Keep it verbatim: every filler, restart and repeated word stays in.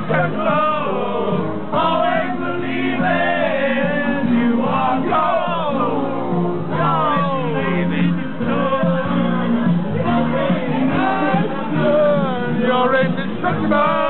Always believing you are gold. Always believing you're good. You're indestructible.